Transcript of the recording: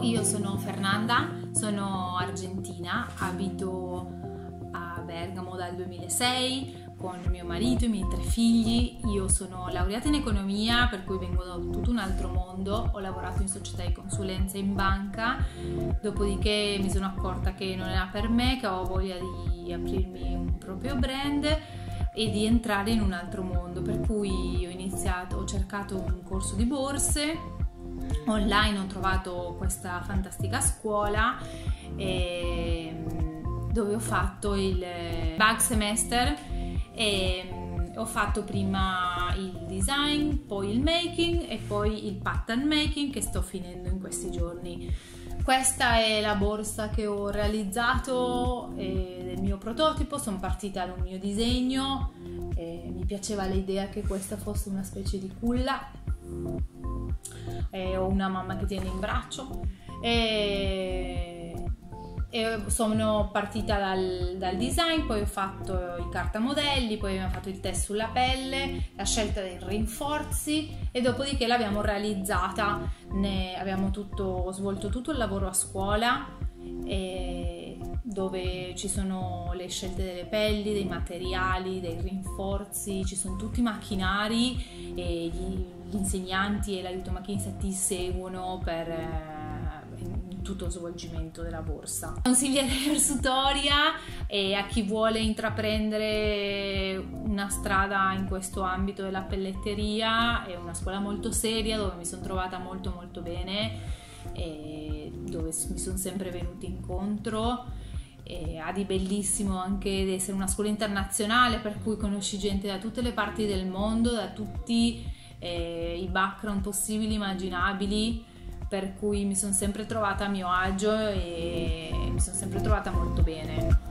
io sono Fernanda, sono argentina, abito a Bergamo dal 2006 con mio marito e i miei 3 figli. Io sono laureata in economia, per cui vengo da tutto un altro mondo. Ho lavorato in società di consulenza e in banca, dopodiché mi sono accorta che non era per me, che avevo voglia di aprirmi un proprio brand e di entrare in un altro mondo, per cui ho cercato un corso di borse. Online ho trovato questa fantastica scuola dove ho fatto il bug semester e ho fatto prima il design, poi il making e poi il pattern making che sto finendo in questi giorni. Questa è la borsa che ho realizzato del mio prototipo. Sono partita da un mio disegno, mi piaceva l'idea che questa fosse una specie di culla. Ho una mamma che tiene in braccio e sono partita dal design, poi ho fatto i cartamodelli, poi abbiamo fatto il test sulla pelle, la scelta dei rinforzi e dopodiché l'abbiamo realizzata. Ho svolto tutto il lavoro a scuola, dove ci sono le scelte delle pelli, dei materiali, dei rinforzi, ci sono tutti i macchinari e gli insegnanti e l'aiuto macchinista ti seguono per tutto lo svolgimento della borsa. Consiglierei Versutoria e a chi vuole intraprendere una strada in questo ambito della pelletteria. È una scuola molto seria dove mi sono trovata molto bene e dove mi sono sempre venuti incontro. Ha di bellissimo anche di essere una scuola internazionale, per cui conosci gente da tutte le parti del mondo, da tutti i background possibili, immaginabili, per cui mi sono sempre trovata a mio agio e mi sono sempre trovata molto bene.